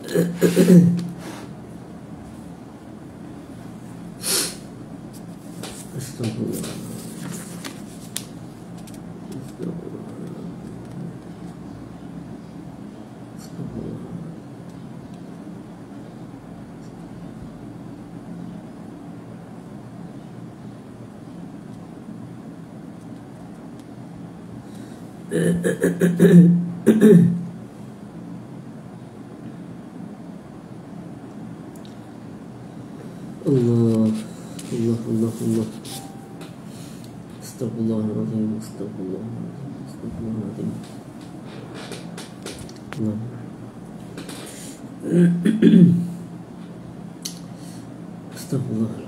Astagfirullah. Allah, Allah, Allah, Allah. Astagfirullahaladzim, astagfirullahaladzim, astagfirullahaladzim. Allah. Astagfirullahaladzim.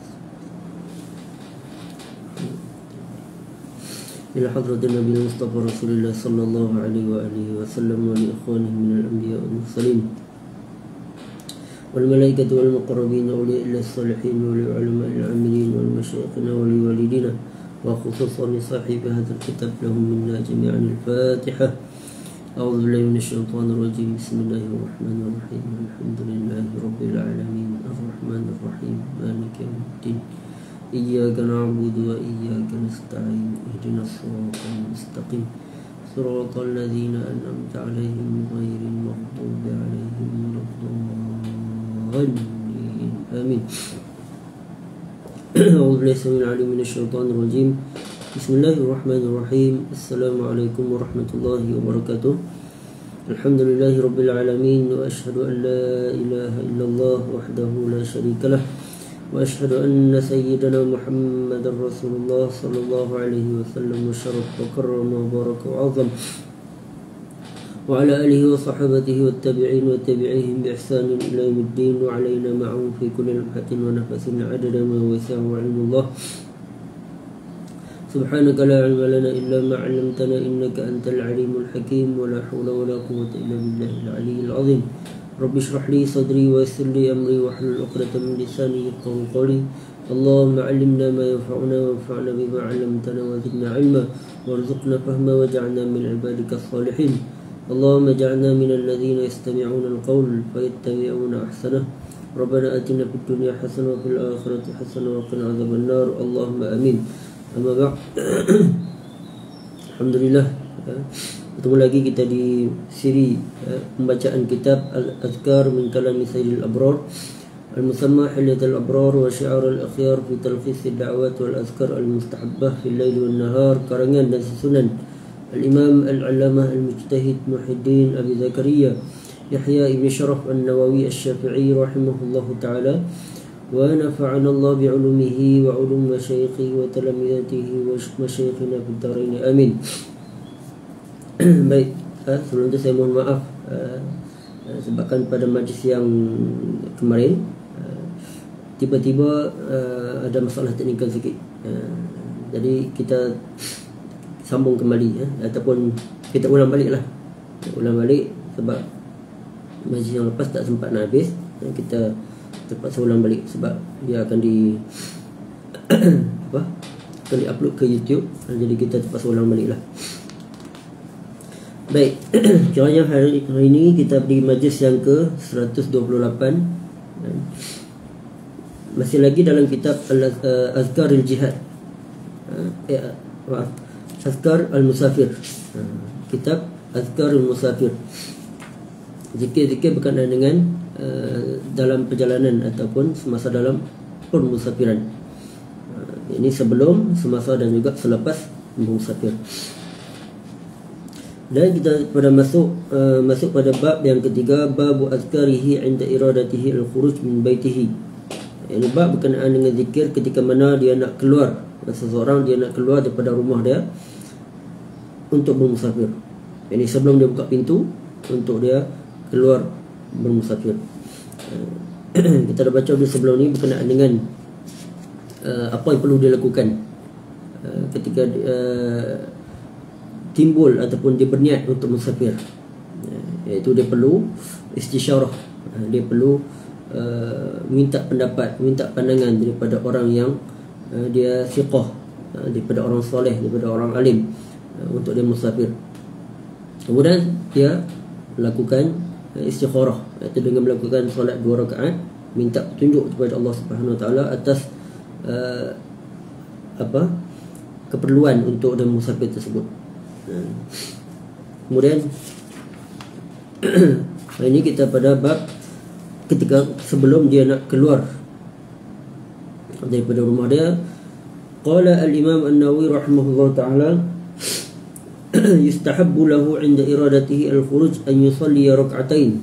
إلى حضرة النبي المصطفى رسول الله صلى الله عليه وآله وسلم ولإخوانه من الأنبياء والمرسلين والملائكة والمقربين وأولياء الصالحين ولعلماء العاملين والمشايخنا ولوالدينا وخصوصا لصاحب هذا الكتاب لهم منا جميعا الفاتحة. أعوذ بالله من الشيطان الرجيم. بسم الله الرحمن الرحيم. الحمد لله رب العالمين الرحمن الرحيم مالك يوم الدين إياك نعبد وإياك نستعين اهدنا الصراط المستقيم صراط الذين أنعمت عليهم غير المغضوب عليهم ولا الضالين آمين. أعوذ بالله السميع العليم من الشيطان الرجيم. بسم الله الرحمن الرحيم. السلام عليكم ورحمة الله وبركاته. الحمد لله رب العالمين وأشهد أن لا إله إلا الله وحده لا شريك له وأشهد أن سيدنا محمد رسول الله صلى الله عليه وسلم وشرف وكرم وبارك وعظم وعلى آله وصحبه والتابعين وتابعيهم بإحسان إلى يوم الدين وعلينا معهم في كل لمحة ونفس عدد ما وسعه علم الله. سبحانك لا علم لنا إلا ما علمتنا إنك أنت العليم الحكيم ولا حول ولا قوة إلا بالله العلي العظيم. رب اشرح لي صدري ويسر لي أمري واحلل عقدة من لساني يفقهوا قولي. اللهم علمنا ما ينفعنا وانفعنا بما علمتنا وزدنا علما وارزقنا فهما واجعلنا من عبادك الصالحين. اللهم اجعلنا من الذين يستمعون القول فيتبعون أحسنه. ربنا آتنا في الدنيا حسنة وفي الآخرة حسنة وقنا عذاب النار. اللهم آمين. أما بعد. Alhamdulillah, bertemu lagi kita di siri pembacaan kitab Al-Azkar min Kalami Sayyidil Abrar Al-Musamma Hilyatul Abrar wa Syi'arul Akhyar fi Talkhis Ad-Da'awat wal Azkar Al-Mustahabbah fil Lail wan Nahar, karangan dan susunan Al-Imam Al-Allamah Al-Mujtahid Muhyiddin Abi Zakaria Yahya Ibn Sharaf An-Nawawi Asy-Syafi'i rahimahullahu ta'ala wa nafa'ana Allah bi'ulumihi wa ulum masyayikhi wa talamidatihi wa masyayikhina fid dharain amin. Baik, sebelum itu saya mohon maaf sebabkan pada majlis yang kemarin tiba-tiba ada masalah teknikal sikit, jadi kita sambung kembali ataupun kita ulang balik sebab majlis yang lepas tak sempat nak habis. Kita terpaksa ulang balik sebab dia akan akan di-upload ke YouTube, jadi kita terpaksa ulang balik lah. Baik, kiranya hari ini kita di majlis yang ke 128, masih lagi dalam kitab Azkar al-Jihad, Azkar al-Musafir, kitab Azkar al-Musafir, zikir-zikir berkenaan dengan dalam perjalanan ataupun semasa dalam permusafiran. Ini sebelum, semasa dan juga selepas bermusafir. Dan kita pada masuk pada bab yang ketiga, babu azkarihi 'inda iradatihi al-khuruj min baitihi. Ini bab berkenaan dengan zikir ketika mana dia nak keluar, seseorang dia nak keluar daripada rumah dia untuk bermusafir. Ini sebelum dia buka pintu untuk dia keluar bermusafir. Kita dah baca dulu sebelum ni berkenaan dengan apa yang perlu dia lakukan ketika timbul ataupun dia berniat untuk musafir, iaitu dia perlu istisyarah, dia perlu minta pendapat, minta pandangan daripada orang yang dia siqah, daripada orang soleh, daripada orang alim untuk dia musafir. Kemudian dia lakukan istikharah, iaitu dengan melakukan solat 2 rakaat, minta petunjuk kepada Allah Subhanahu Wa Taala atas keperluan untuk dan musafir tersebut. Kemudian ini kita pada bab ketika sebelum dia nak keluar daripada rumah dia. Qala al-Imam An-Nawawi rahimahullah ta'ala yustahabbu lahu 'inda iradatihi al-khuruj an yusalli rak'atain.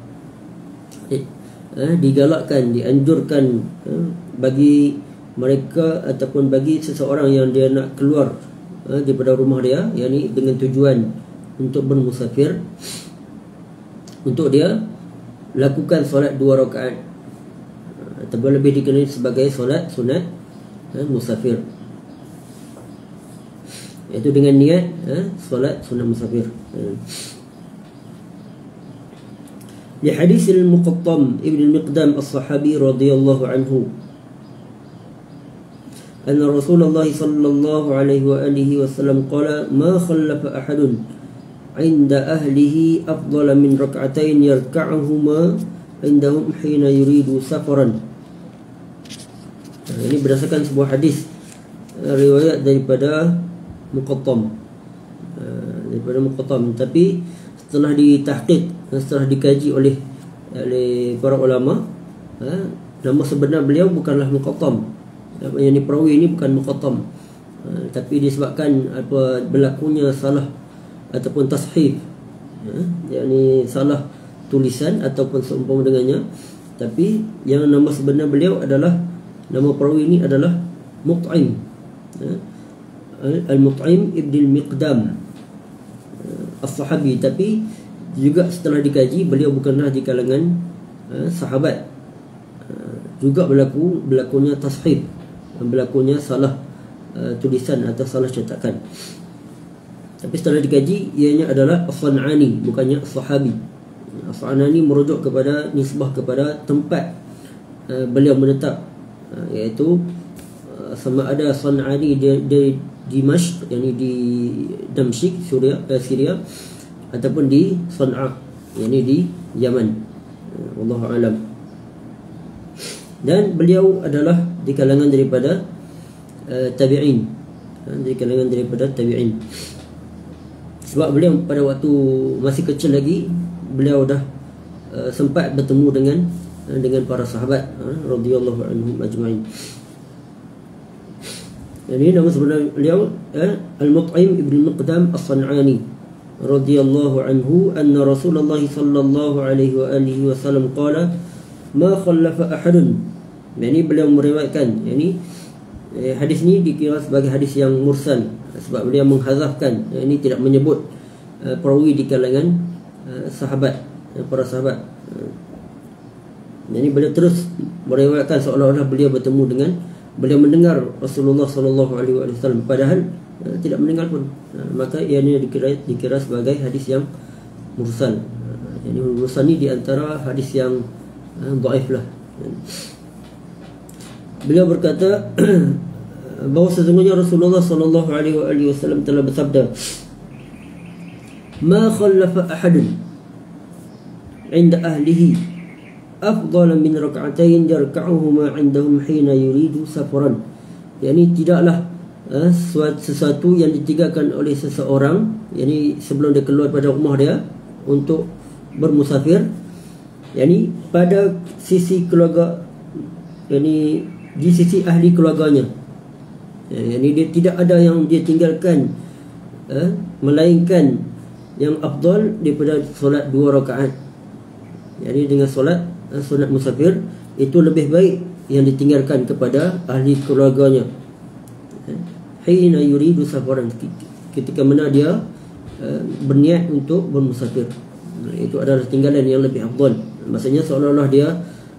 Digalakkan, dianjurkan bagi mereka ataupun bagi seseorang yang dia nak keluar daripada rumah dia, yakni dengan tujuan untuk bermusafir, untuk dia lakukan solat 2 rakaat ataupun lebih dikenali sebagai solat sunat musafir, iaitu dengan niat solat sunat musafir. Li hadis al-Muqattam Ibn al-Miqdam as-Sahabi radhiyallahu anhu أن رسول الله صلى الله عليه وآله وسلم قال ما خلف أحد عند أهله أفضل من ركعتين يركعهما عندهم حين يريد سفرا. Ini berdasarkan sebuah hadis riwayat daripada Muqattam, tapi setelah ditahqiq, setelah dikaji oleh para ulama, nama sebenar beliau bukanlah Muqattam. Yang perawi ini bukan Muqattam, tapi disebabkan berlakunya salah ataupun tashif, yakni salah tulisan ataupun seumpama dengannya. Tapi yang nama sebenar beliau adalah, nama perawi ini adalah Mut'im, Al-Mut'im Ibn al-Miqdam As-Sahabi. Tapi juga setelah dikaji, beliau bukanlah di kalangan sahabat. Juga berlakunya tashif, berlakunya salah tulisan atau salah cetakan. Tapi setelah dikaji, ianya adalah As-San'ani, bukannya As-Sahabi. As-San'ani merujuk kepada nisbah kepada tempat beliau menetap, iaitu sama ada San'ani di Dimashq, yakni di Damsyik, Syria, ataupun di San'a, yakni di Yaman. Wallahu a'lam. Dan beliau adalah di kalangan daripada tabi'in, sebab beliau pada waktu masih kecil lagi, beliau dah sempat bertemu dengan para sahabat radhiyallahu anhum ajma'in. Ini nama sebenar beliau Al-Mut'im Ibn Miqdam As-San'ani radhiyallahu anhu anna Rasulullah sallallahu alaihi wa alihi wasallam qala ma khallafa ahadun. Ini beliau meriwayatkan, ini hadis ni dikira sebagai hadis yang mursal sebab beliau menghazafkan, ini tidak menyebut perawi di kalangan sahabat, para sahabat. Jadi beliau terus meriwayatkan seolah-olah beliau bertemu dengan, beliau mendengar Rasulullah sallallahu alaihi wasallam, padahal tidak mendengar pun. Maka ianya dikira sebagai hadis yang mursal. Jadi mursal ni di antara hadis yang dhaif lah. Beliau berkata bahawa sesungguhnya Rasulullah sallallahu alaihi wasallam telah bersabda, "Ma khallafa ahadun 'inda ahlihi afdala min rak'atain yarka'uhuma 'indahum hina yuridu safaran." Yani tidaklah sesuatu yang ditinggalkan oleh seseorang, yani sebelum dia keluar pada rumah dia untuk bermusafir, yani pada sisi keluarga, yani di sisi ahli keluarganya, yani dia tidak ada yang dia tinggalkan melainkan yang afdal daripada solat 2 rakaat. Yani dengan solat sunat musafir itu lebih baik yang ditinggalkan kepada ahli keluarganya. Hina yuridu safaran, ketika mana dia berniat untuk bermusafir, itu adalah tinggalan yang lebih afdal. Maksudnya seolah-olah dia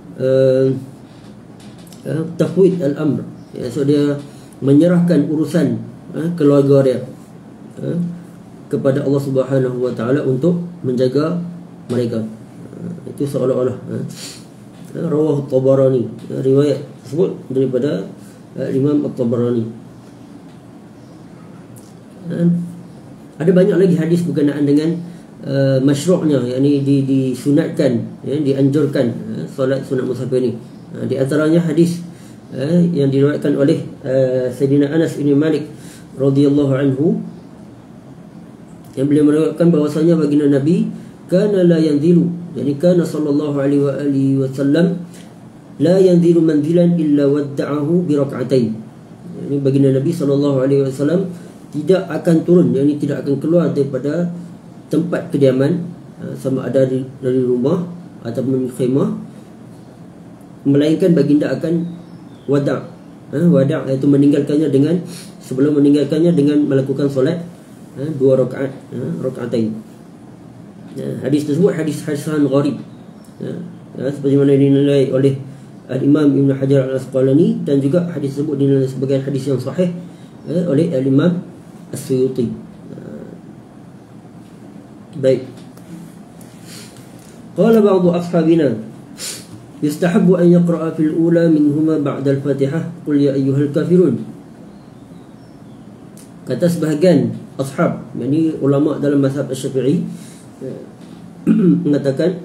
tafwid al-amr, so dia menyerahkan urusan keluarga dia kepada Allah Subhanahu wa taala untuk menjaga mereka. Itu seolah-olah rawah Tabarani, riwayat tersebut daripada Imam At-Tabarani. Ada banyak lagi hadis berkenaan dengan masyru'nya, yakni disunatkan, dianjurkan solat sunat musafir ni. Di antaranya hadis yang diriwayatkan oleh Sayyidina Anas bin Malik radhiyallahu anhu, yang beliau meriwayatkan bahwasanya baginda Nabi kana la yanzilu, yani kana sallallahu alaihi wasallam la yanzilu manzilan illa wadda'ahu bi rak'atain. Yani baginda Nabi sallallahu alaihi wasallam tidak akan turun, yakni tidak akan keluar daripada tempat kediaman, sama ada dari rumah ataupun khemah, melainkan baginda akan wada'. Wada' iaitu meninggalkannya dengan, sebelum meninggalkannya dengan melakukan solat 2 rakaat, rakaatain. Hadis tersebut hadis hasan gharib, seperti mana dinilai oleh Al-Imam Ibn Hajar Al-Asqalani, dan juga hadis tersebut dinilai sebagai hadis yang sahih oleh Al-Imam As-Suyuti. Baik. Qala ba'du ashabina yustahabbu an yaqra'a fil ula minhuma ba'da al-Fatihah qul ya ayyuhal kafirun. Kata sebahagian ashab, yakni ulama dalam mazhab Syafi'i, mengatakan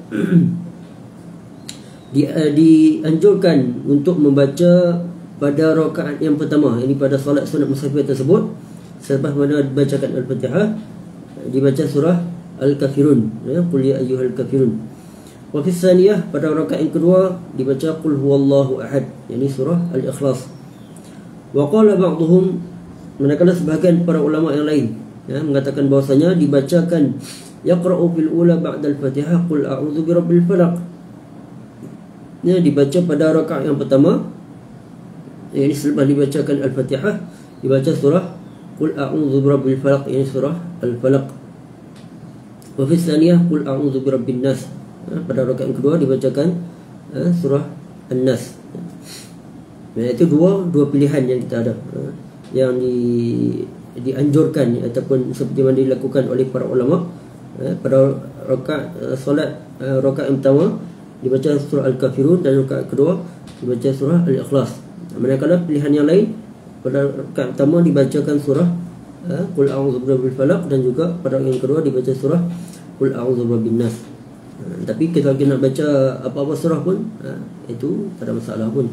dianjurkan untuk membaca pada rakaat yang pertama, ini pada solat sunat musafir tersebut, selepas mana dibacakan al-Fatihah, dibaca surah Al-Kafirun, qul ya ayyuhal kafirun. Wa fi tsaniyah, pada rakaat yang kedua dibaca qul huwallahu ahad, yakni surah Al-Ikhlas. Wa qala ba'dhum, manakala sebahagian para ulama yang lain mengatakan bahwasanya dibacakan yaqra'u fil ula ba'da al-Fatihah qul a'udzu birabbil falaq, dibaca pada rakaat yang pertama, yakni selepas dibacakan al-Fatihah dibaca surah qul a'udzu birabbil falaq, yakni surah al-falaq. Wa fi tsaniyah qul a'udzu birabbin nas, pada rakaat yang kedua dibacakan surah An-Nas. Itu dua pilihan yang kita ada, yang dianjurkan ataupun seperti mana dilakukan oleh para ulama. Pada rakaat solat rakaat yang pertama dibaca surah Al-Kafirun, dan rakaat kedua dibaca surah Al-Ikhlas. Manakala pilihan yang lain, pada rakaat pertama dibacakan surah qul a'udzu birabbil falaq, dan juga pada yang kedua dibaca surah qul a'udzu birabbin nas. Tapi kita nak baca apa-apa surah pun itu tak ada masalah pun.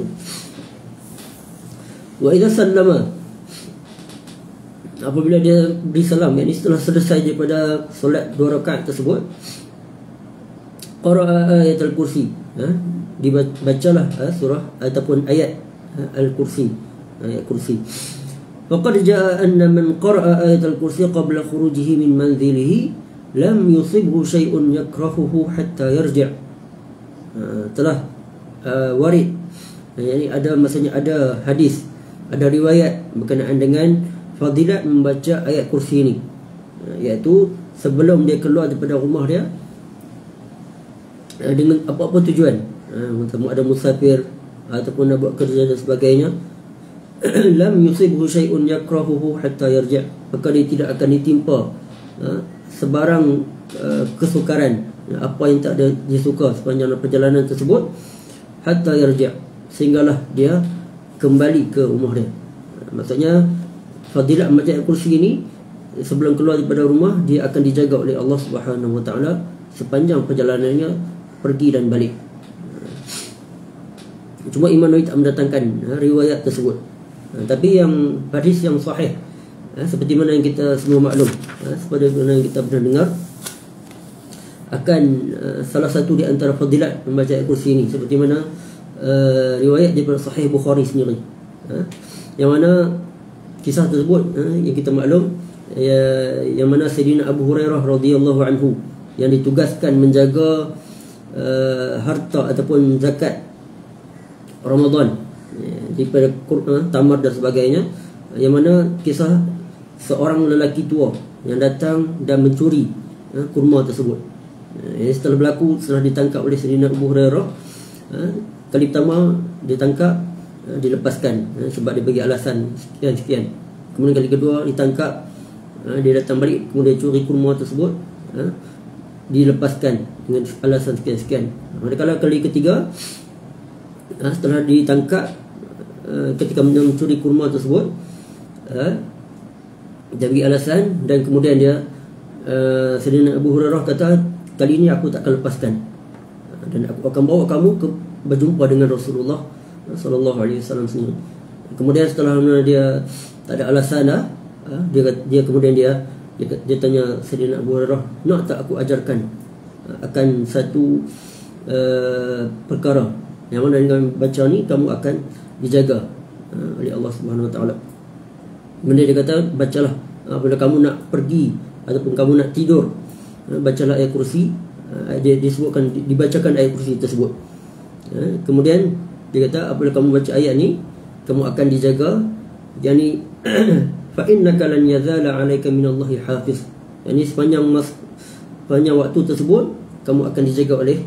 Wa idza sallama, apabila dia beri salam, yakni setelah selesai daripada solat 2 rakaat tersebut, qara'a ayat al-kursi, dibacalah surah ataupun ayat al-kursi, ayat kursi. Faqad jaa anna man qara'a ayat al-kursi qabla khurujihi min manzilihi lam yusibhu syai'un yakrahuhu hatta yarji'. Telah warid, yakni ada, maksudnya ada hadis, ada riwayat berkenaan dengan fadilat membaca ayat kursi ini, iaitu sebelum dia keluar daripada rumah dia dengan apa-apa tujuan, ada musafir ataupun nak buat kerja dan sebagainya, lam yusibhu syai'un yakrahuhu hatta yarji', maka dia tidak akan ditimpa sebarang kesukaran, apa yang tak ada dia suka sepanjang perjalanan tersebut, hatta yarji', sehinggalah dia kembali ke rumah dia. Maksudnya fadilat membaca ayat kursi ini sebelum keluar daripada rumah, dia akan dijaga oleh Allah Subhanahu Wa Taala sepanjang perjalanannya pergi dan balik. Cuma Imam Nawawi tak mendatangkan riwayat tersebut. Tapi yang hadis yang sahih, seperti mana yang kita semua maklum, seperti mana yang kita pernah dengar, akan salah satu di antara fadilat membaca ayat kursi ini, seperti mana riwayat daripada Sahih Bukhari sendiri, yang mana kisah tersebut yang kita maklum, yang mana Sayyidina Abu Hurairah radhiyallahu anhu yang ditugaskan menjaga harta ataupun zakat Ramadan daripada tamar dan sebagainya, yang mana kisah seorang lelaki tua yang datang dan mencuri kurma tersebut. Setelah berlaku, setelah ditangkap oleh Sayyidina Abu Hurairah, kali pertama ditangkap, dilepaskan sebab dia bagi alasan sekian. Kemudian kali kedua ditangkap, dia datang balik, kemudian curi kurma tersebut, dilepaskan dengan alasan sekian. Manakala kali ketiga, setelah ditangkap ketika mencuri kurma tersebut, dia bagi alasan, dan kemudian dia Sayyidina Abu Hurairah kata, kali ini aku tak akan lepaskan, dan aku akan bawa kamu ke berjumpa dengan Rasulullah sallallahu alaihi wasallam sendiri. Kemudian setelah dia tak ada alasan dah, dia kemudian dia tanya Sayyidina Abu Hurairah, nak tak aku ajarkan akan satu perkara yang mana dengan baca ni kamu akan dijaga oleh Allah Subhanahu Wa Taala. Kemudian dia kata, bacalah bila kamu nak pergi ataupun kamu nak tidur, bacalah ayat kursi. Dia disebutkan, dibacakan ayat kursi tersebut. Kemudian dia kata, apabila kamu baca ayat ni, kamu akan dijaga. Yani fa innaka lan yazala 'alaika minallahi hafiz. Yani sepanjang waktu tersebut kamu akan dijaga oleh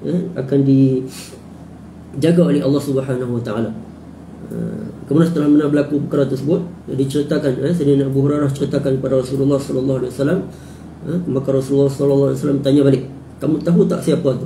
oleh Allah Subhanahu Wa Taala. Kemudian setelah mana berlaku perkara tersebut, diceritakan, Sayyidina Abu Hurairah ceritakan kepada Rasulullah sallallahu alaihi wasallam. Maka Rasulullah sallallahu alaihi wasallam tanya balik, kamu tahu tak siapa tu?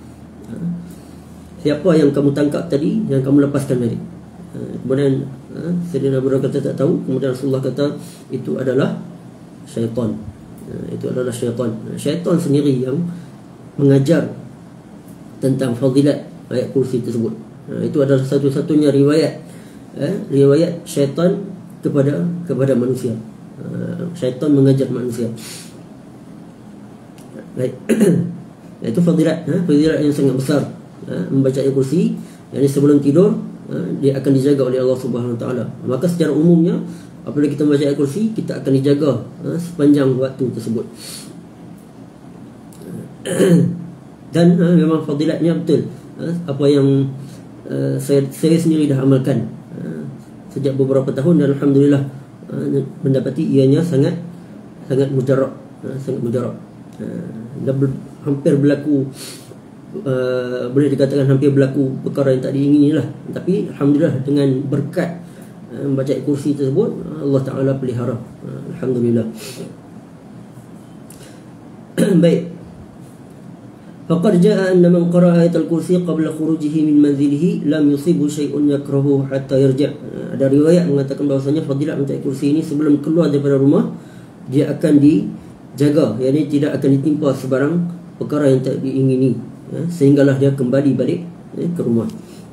Siapa yang kamu tangkap tadi, yang kamu lepaskan tadi? Kemudian Sayyidina Abu Hurairah kata tak tahu. Kemudian Rasulullah kata, itu adalah syaitan. Itu adalah syaitan. Syaitan sendiri yang mengajar tentang fadilat ayat kursi tersebut. Itu adalah satu-satunya riwayat syaitan kepada manusia. Syaitan mengajar manusia. Baik. Itu fadilat yang sangat besar. Membaca ayat kursi, yani sebelum tidur, dia akan dijaga oleh Allah Subhanahu Wa Taala. Maka secara umumnya apabila kita membaca ayat kursi, kita akan dijaga sepanjang waktu tersebut. Dan memang fadilatnya betul. Apa yang saya sendiri dah amalkan sejak beberapa tahun, dan alhamdulillah mendapati ianya sangat mujarab, hampir berlaku, boleh dikatakan hampir berlaku perkara yang tak diingini lah. Tapi alhamdulillah dengan berkat membaca ayat kursi tersebut, Allah Ta'ala pelihara, alhamdulillah. Baik. Faqad jaa anna man qara'a ayatul kursi qabla khurujihi min manzilihi lam yusibu syai'un yakrahu hatta yarja'. Ada riwayat mengatakan bahwasanya fadilat membaca ayat kursi ini sebelum keluar daripada rumah, dia akan dijaga, yakni tidak akan ditimpa sebarang perkara yang tak diingini, sehinggalah dia kembali balik ke rumah.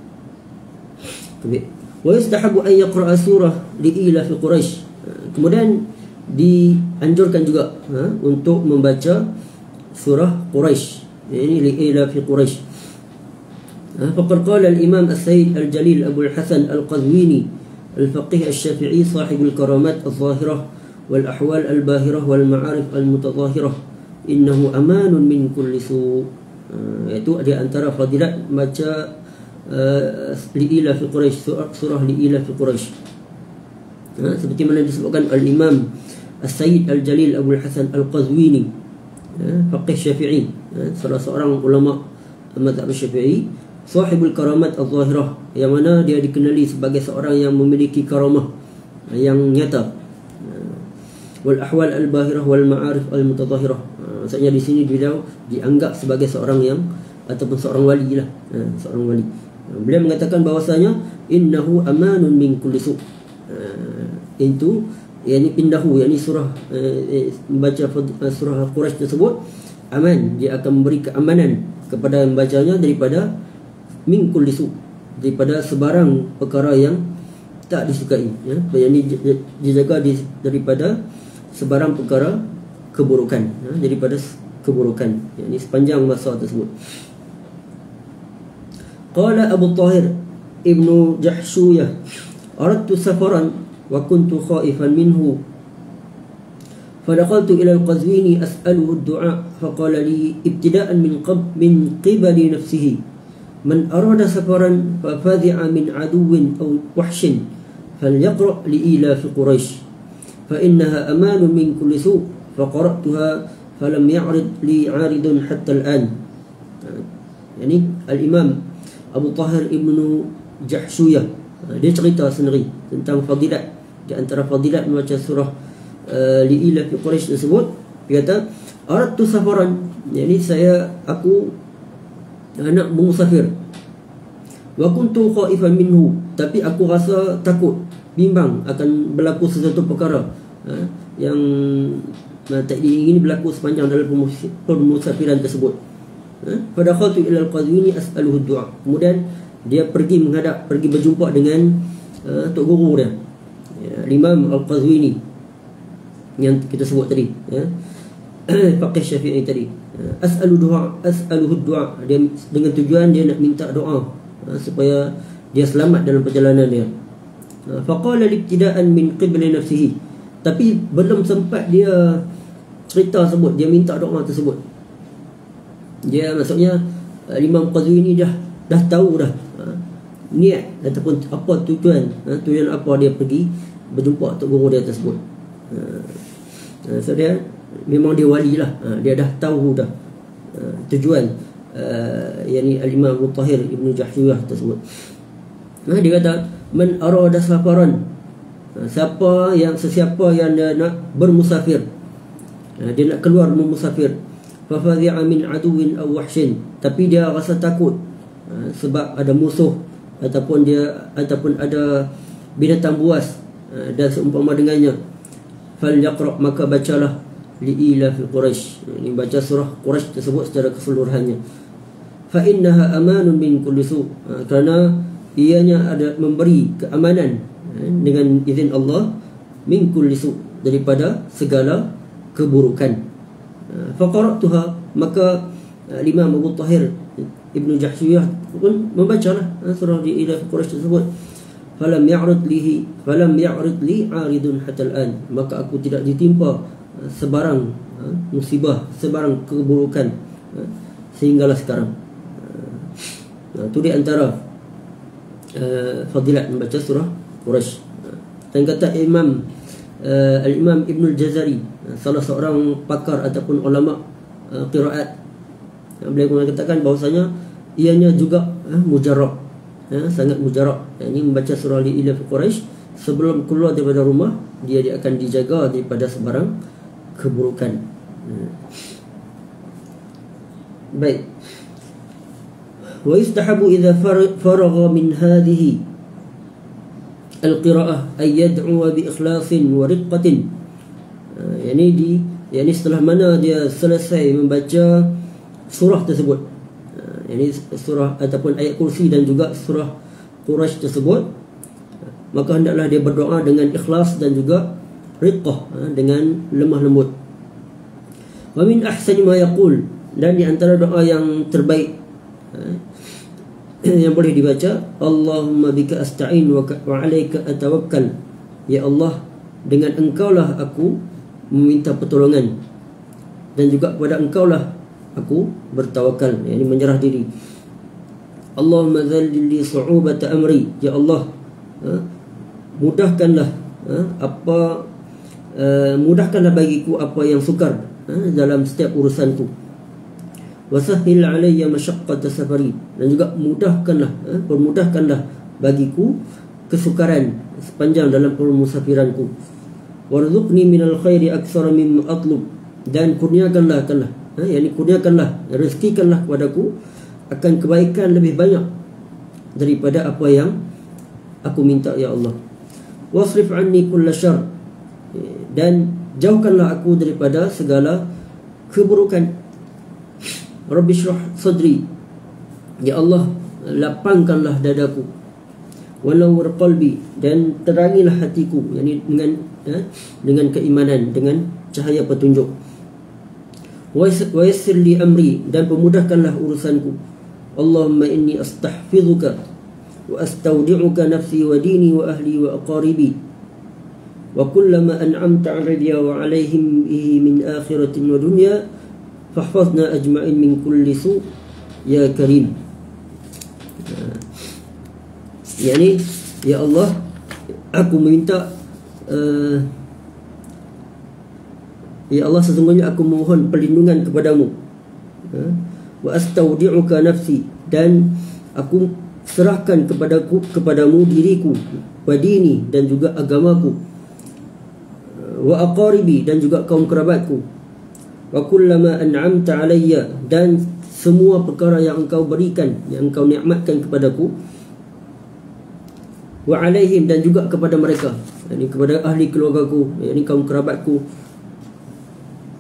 Wa yustahabu an yaqra'a surah li'ila fi Quraisy. Kemudian dianjurkan juga untuk membaca surah Quraisy, ini li'ila fi Quraisy. Faqad qala al-Imam As-Sayyid Al-Jalil Abu Al-Hasan Al-Qazwini Al-Faqih Al-Syafi'i sahibul karamat al-zahirah wal ahwal al-bahirah wal ma'arif al-mutazahirah, innahu amanun min kulli su'. Iaitu di antara fadilat baca li'ila fi Quraisy, surah li'ila fi Quraisy. Seperti mana disebutkan al-Imam As-Sayyid Al-Jalil Abu Al-Hasan Al-Qazwini, faqih Syafi'i, salah seorang ulama mazhab Syafi'i, sahibul karamat al-zahirah, yang mana dia dikenali sebagai seorang yang memiliki karamah yang nyata, wal ahwal al-bahirah wal ma'arif al-mutazahirah. Maksudnya di sini beliau dianggap sebagai seorang yang ataupun seorang wali lah, seorang wali. Beliau mengatakan bahwasanya innahu amanun min kulli su'. Itu yakni indahu, yakni surah membaca surah Quraisy tersebut aman, dia akan memberi keamanan kepada membacanya daripada min kulli su', daripada sebarang perkara yang tak disukai, yakni dijaga daripada sebarang perkara keburukan, daripada keburukan, yakni sepanjang masa tersebut. Qala Abu Tahir Ibnu Jahshuyah, aradtu safaran wa kuntu khaifan minhu fadakhaltu ila al-Qazwini as'aluhu ad-du'a faqala li ibtida'an min qibali nafsihi man arada safaran fa fadhi'a min aduwwin aw wahshin falyaqra' li ila fi Quraisy fa innaha amanun min kulli su' faqara'tuha falam ya'rid li 'aridun hatta al-an. Yani al-Imam Abu Tahir Ibnu Jahshuyah, dia cerita sendiri tentang fadilat, di antara fadilat membaca surah li'ila fi Quraisy tersebut. Dia kata, aradtu safaran, yani aku nak musafir, wa kuntu khaifan minhu, tapi aku rasa takut, bimbang akan berlaku sesuatu perkara yang takdir ini berlaku sepanjang dalam permusafiran tersebut. Fadakhaltu ila al-Qazwini as'aluhu du'a. Kemudian dia pergi berjumpa dengan tok guru dia, Imam Al-Qazwini yang kita sebut tadi, faqih Syafi'i tadi. As'aluhu du'a, dia dengan tujuan dia nak minta doa supaya dia selamat dalam perjalanan dia. Faqala libtida'an min qibli nafsihi, tapi belum sempat dia cerita sebut, dia minta doa tersebut, dia maksudnya Imam Qazwini dah tahu dah niat ataupun apa tujuan apa dia pergi berjumpa tok guru dia tersebut. So dia memang dia wali lah, dia dah tahu dah tujuan yakni al-Imam Abu Tahir Ibn Jahshiyah tersebut. Dia kata, man arada safaran, sesiapa yang dia nak bermusafir, dia nak keluar bermusafir, fa fadhi'a min aduwin aw wahshin, tapi dia rasa takut sebab ada musuh ataupun ada binatang buas dan seumpama dengannya, fal yaqra, maka bacalah liila fi Quraisy, ini baca surah Quraisy tersebut secara keseluruhannya. Fa innaha amanun min kulli su, kerana ianya ada memberi keamanan dengan izin Allah, min kulli su, daripada segala keburukan. Fa qara'tuha, maka Imam Abu Tahir Ibn Jahshiyah pun membacalah surah liila fi Quraisy tersebut. Falam ya'rid li 'aridun hatta al-an, maka aku tidak ditimpa sebarang musibah, sebarang keburukan sehinggalah sekarang. Itu di antara fadilat membaca surah Quraisy. Dan kata Al-Imam Ibn al-Jazari, salah seorang pakar ataupun ulama qiraat, beliau mengatakan bahawasanya ianya juga mujarrab, sangat mujarrab. Ini membaca surah Liila fi Quraisy sebelum keluar daripada rumah, dia akan dijaga daripada sebarang keburukan. Baik. Wa yustahabu idza faragha min hadhihi al-qira'ah ay yad'u bi ikhlasin wa riqqatin. Yani setelah mana dia selesai membaca surah tersebut, yani surah ataupun ayat kursi dan juga surah Quraisy tersebut, maka hendaklah dia berdoa dengan ikhlas dan juga riqqah, dengan lemah lembut. Wa min ahsani ma yaqul, dan di antara doa yang terbaik yang boleh dibaca, Allahumma bika asta'in wa 'alaika atawakkal, ya Allah, dengan engkaulah aku meminta pertolongan dan juga kepada engkaulah aku bertawakal, yakni menyerah diri. Allahumma dzallil li su'ubata amri, ya Allah, mudahkanlah mudahkanlah bagiku apa yang sukar dalam setiap urusanku. Wasahhil alayya masyaqqata safari, dan juga permudahkanlah bagiku kesukaran sepanjang dalam permusafiranku. Warzuqni minal khairi aktsara mimma atlub, dan kurniakanlah rezekikanlah kepadaku akan kebaikan lebih banyak daripada apa yang aku minta, ya Allah. Wasrif anni kulla syarr, dan jauhkanlah aku daripada segala keburukan. Rabbi shrah sadri, ya Allah, lapangkanlah dadaku. Wanawwir qalbi, dan terangilah hatiku, yakni dengan keimanan, dengan cahaya petunjuk. Wa yassir li amri, dan pemudahkanlah urusanku. Allahumma inni astahfizuka wa astaudi'uka nafsi wa dini wa ahli wa aqaribi wa kullama an'amta 'alayya wa 'alaihim bihi min akhiratin wa dunya fahfazna ajma'in min kulli su' ya karim. Yani, ya Allah, aku meminta, ya Allah, sesungguhnya aku mohon perlindungan kepadamu. Wa astaudi'uka nafsi, dan aku serahkan kepadamu diriku, wa dini, dan juga agamaku, wa aqaribi, dan juga kaum kerabatku, wa kullama an'amta alayya, dan semua perkara yang engkau berikan, yang engkau nikmatkan kepadaku, wa alaihim, dan juga kepada mereka, yakni kepada ahli keluargaku, yakni kaum kerabatku,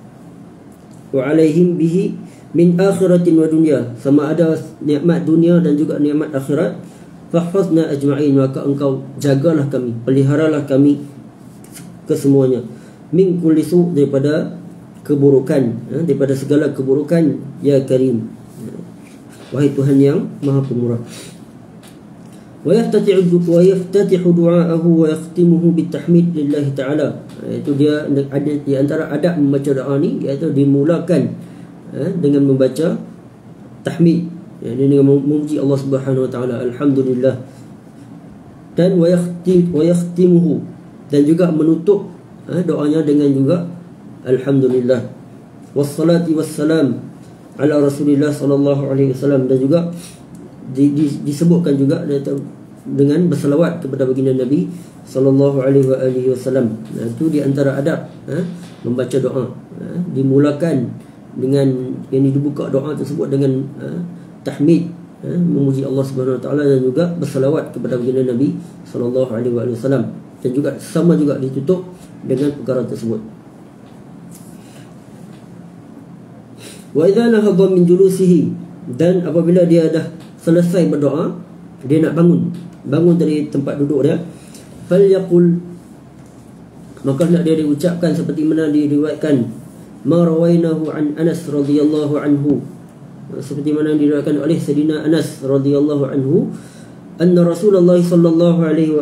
wa alaihim bihi min akhiratin wa dunya, sama ada nikmat dunia dan juga nikmat akhirat. Fahfazna ajma'in, maka engkau jagalah kami, peliharalah kami kesemuanya. Min kulli su', daripada keburukan, daripada segala keburukan, ya karim, wahai Tuhan yang maha pemurah. Wa yaftatihu du'aahu wa yakhtimuhu bitahmid lillahi ta'ala. Itu dia ada di antara adab membaca doa ni, iaitu dimulakan dengan membaca tahmid, dengan memuji Allah Subhanahu wa taala, alhamdulillah. Dan wa yakhtimuhu, dan juga menutup doanya dengan juga alhamdulillah. Wassalati wassalam ala Rasulillah sallallahu alaihi wasallam, dan juga disebutkan juga dengan berselawat kepada baginda Nabi sallallahu alaihi wasallam. Itu di antara adab membaca doa, dimulakan dengan yang dibuka doa tersebut dengan tahmid, memuji Allah Subhanahu wa taala, dan juga berselawat kepada baginda Nabi sallallahu alaihi wasallam, dan juga sama juga ditutup dengan perkara tersebut. Wa idza nahadha min julusihi, dan apabila dia dah selesai berdoa, dia nak bangun dari tempat duduk dia, falyaqul, maka nak dia diucapkan seperti mana diriwayatkan, ma rawainahu an Anas radhiyallahu anhu, seperti mana diriwayatkan oleh Sayyidina Anas radhiyallahu anhu, anna Rasulullah sallallahu alaihi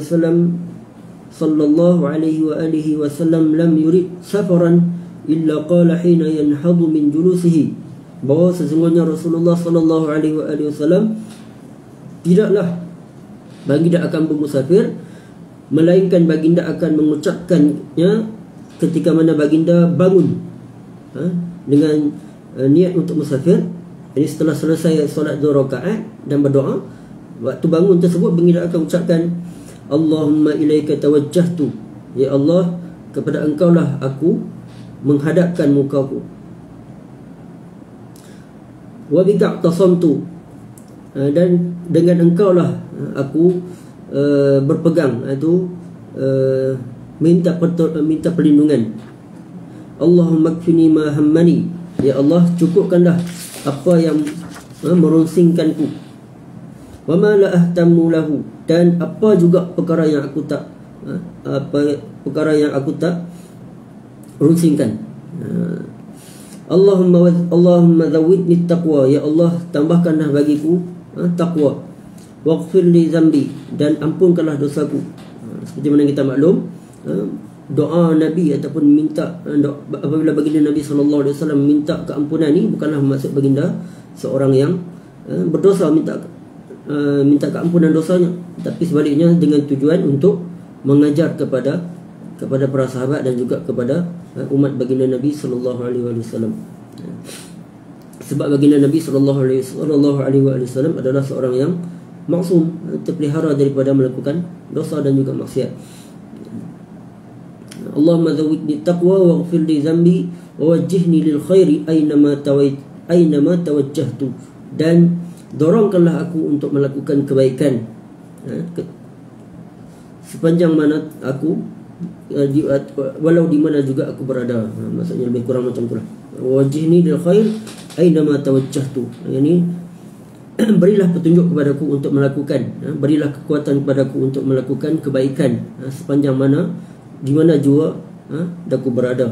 wasallam lam yurid safaran illa qala hina yanhadu min julusihi, bahawa sesungguhnya Rasulullah sallallahu alaihi wasallam tidaklah baginda akan bermusafir, melainkan baginda akan mengucapkannya ketika mana baginda bangun dengan niat untuk musafir. Jadi setelah selesai solat 2 rakaat dan berdoa, waktu bangun tersebut baginda akan ucapkan, Allahumma ilaika tawajjahtu, ya Allah, kepada engkau lah aku menghadapkan mukaku. Wa bika tasamtu, dan dengan engkau lah aku berpegang, itu minta perlindungan. Allahumma kfini ma hammani, ya Allah, cukupkanlah apa yang merunsingkanku. Wa ma la ahtammu lahu, dan apa juga perkara yang aku tak runsingkan. Allahumma zawidni taqwa, ya Allah, tambahkanlah bagiku taqwa. Waghfir li zambi, dan ampunkanlah dosaku. Seperti mana kita maklum, doa Nabi ataupun minta apabila baginda Nabi sallallahu alaihi wasallam minta keampunan ni, bukanlah maksud baginda seorang yang berdosa minta keampunan dosanya, tapi sebaliknya dengan tujuan untuk mengajar kepada para sahabat dan juga kepada umat baginda Nabi sallallahu alaihi wasallam. Sebab baginda Nabi sallallahu alaihi wasallam adalah seorang yang maksum, terpelihara daripada melakukan dosa dan juga maksiat. Allahumma zawidni taqwa waghfir li dhanbi wa wajjihni lil khairi aynama tawajjahtu, dan dorongkanlah aku untuk melakukan kebaikan sepanjang mana aku walau di mana juga aku berada. Maksudnya lebih kurang macam itulah. Wajihni lil khair aynama tawajjahtu, yani berilah petunjuk kepadaku untuk melakukan, berilah kekuatan kepadaku untuk melakukan kebaikan sepanjang mana di mana jua aku berada.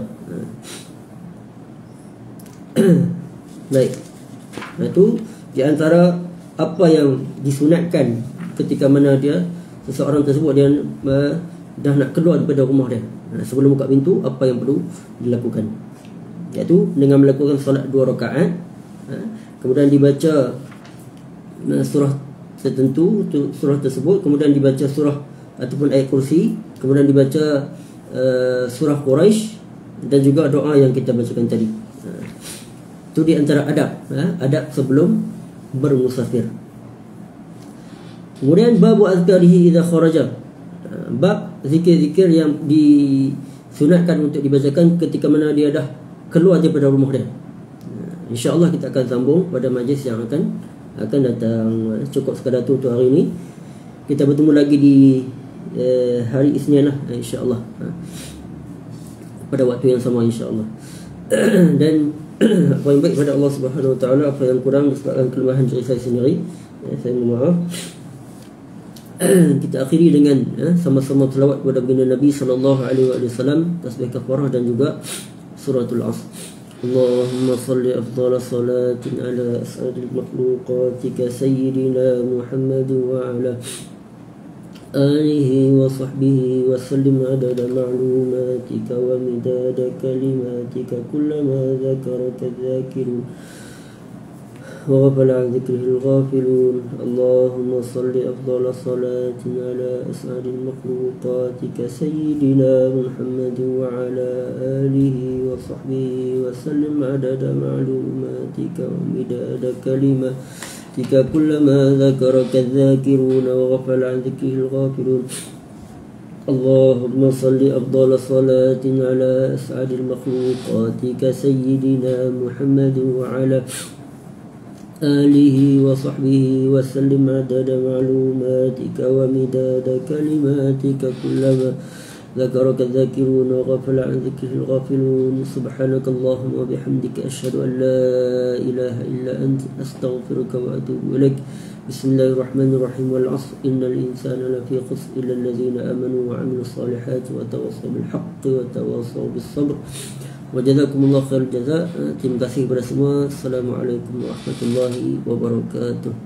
Baik. Itu di antara apa yang disunatkan ketika mana seseorang tersebut dia dah nak keluar daripada rumah dia. Sebelum buka pintu, apa yang perlu dilakukan, iaitu dengan melakukan solat 2 rakaat, kemudian dibaca surah tertentu, surah tersebut, kemudian dibaca surah ataupun ayat kursi, kemudian dibaca surah Quraisy, dan juga doa yang kita bacakan tadi. Itu di antara adab sebelum bermusafir. Kemudian bab azkarihi idza kharaja, bab zikir-zikir yang disunatkan untuk dibacakan ketika mana dia dah keluar daripada rumah dia. InsyaAllah kita akan sambung pada majlis yang akan datang. Cukup sekadar tu untuk hari ini. Kita bertemu lagi di hari Isnin lah, insyaAllah, pada waktu yang sama, insyaAllah. Dan apa yang baik pada Allah Subhanahu Wa Taala, apa yang kurang disebabkan kelemahan diri saya sendiri, saya mohon maaf. Kita akhiri dengan sama-sama selawat kepada baginda Nabi sallallahu alaihi wasallam, tasbih kafarah dan juga suratul Asr. Allahumma salli afdhala salatin ala as'adil makhluqatika sayyidina Muhammad wa ala alihi wa sahbihi wa sallim adada ma'lumatika wa midada kalimatika kullama dhakaraka dhakirun وغفل عن ذكره الغافلون. اللهم صل أفضل صلاة على أسعد المخلوقاتك سيدنا محمد وعلى آله وصحبه وسلم عدد معلوماتك ومداد كلماتك كلما ذكرك الذاكرون وغفل عن ذكره الغافلون. اللهم صل أفضل صلاة على أسعد المخلوقاتك سيدنا محمد وعلى آله وصحبه وسلم عدد معلوماتك ومداد كلماتك كلما ذكرك الذاكرون وغفل عن ذكره الغافلون. سبحانك اللهم وبحمدك أشهد أن لا إله إلا أنت أستغفرك وأتوب إليك. بسم الله الرحمن الرحيم. والعصر إن الإنسان لفي خسر إلا الذين آمنوا وعملوا الصالحات وتواصوا بالحق وتواصوا بالصبر. Wajazakumullah khair jazak. Terima kasih kepada semua. Assalamualaikum warahmatullahi wabarakatuh.